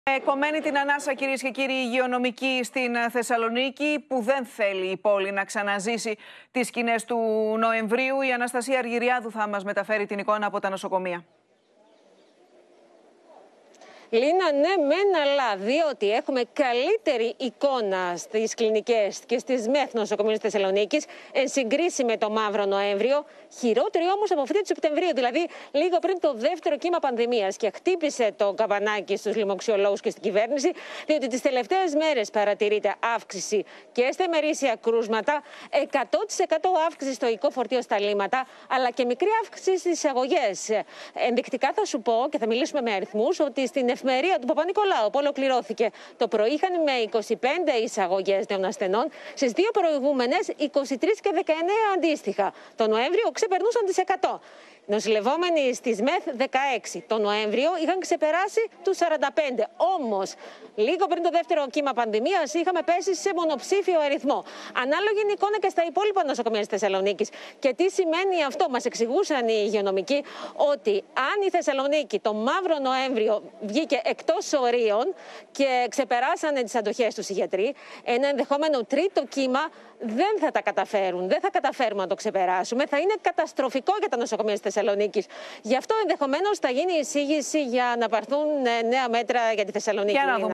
Κομμένη την ανάσα, κυρίες και κύριοι, η υγειονομική στην Θεσσαλονίκη, που δεν θέλει η πόλη να ξαναζήσει τις σκηνές του Νοεμβρίου. Η Αναστασία Αργυριάδου θα μας μεταφέρει την εικόνα από τα νοσοκομεία. Λίνα, ναι, μεν αλλά, διότι έχουμε καλύτερη εικόνα στις κλινικές και στις ΜΕΘ νοσοκομείων της Θεσσαλονίκης εν συγκρίση με το Μαύρο Νοέμβριο, χειρότερη όμως από αυτή του Σεπτεμβρίου, δηλαδή λίγο πριν το δεύτερο κύμα πανδημίας. Και χτύπησε το καμπανάκι στους λοιμοξιολόγους και στην κυβέρνηση, διότι τις τελευταίες μέρες παρατηρείται αύξηση και στα ημερήσια κρούσματα, 100% αύξηση στο οικό φορτίο στα λίμματα, αλλά και μικρή αύξηση στις εισαγωγές. Ενδεικτικά θα σου πω και θα μιλήσουμε με αριθμούς ότι στην εφημερία του Παπα-Νικολάου που ολοκληρώθηκε το πρωί είχαν με 25 εισαγωγές νέων ασθενών, στις δύο προηγούμενες 23 και 19 αντίστοιχα. Το Νοέμβριο ξεπερνούσαν τις 100. Νοσηλευόμενοι στις ΜΕΘ 16. Το Νοέμβριο είχαν ξεπεράσει τους 45. Όμως, λίγο πριν το δεύτερο κύμα πανδημίας, είχαμε πέσει σε μονοψήφιο αριθμό. Ανάλογη είναι η εικόνα και στα υπόλοιπα νοσοκομεία της Θεσσαλονίκης. Και τι σημαίνει αυτό? Μας εξηγούσαν οι υγειονομικοί ότι αν η Θεσσαλονίκη το Μαύρο Νοέμβριο βγήκε εκτός ορίων και ξεπεράσανε τις αντοχές τους οι γιατροί, ένα ενδεχόμενο τρίτο κύμα δεν θα τα καταφέρουν. Δεν θα καταφέρουμε να το ξεπεράσουμε. Θα είναι καταστροφικό για τα νοσοκομεία της Θεσσαλονίκης. Γι' αυτό ενδεχομένως θα γίνει εισήγηση για να πάρθουν νέα μέτρα για τη Θεσσαλονίκη.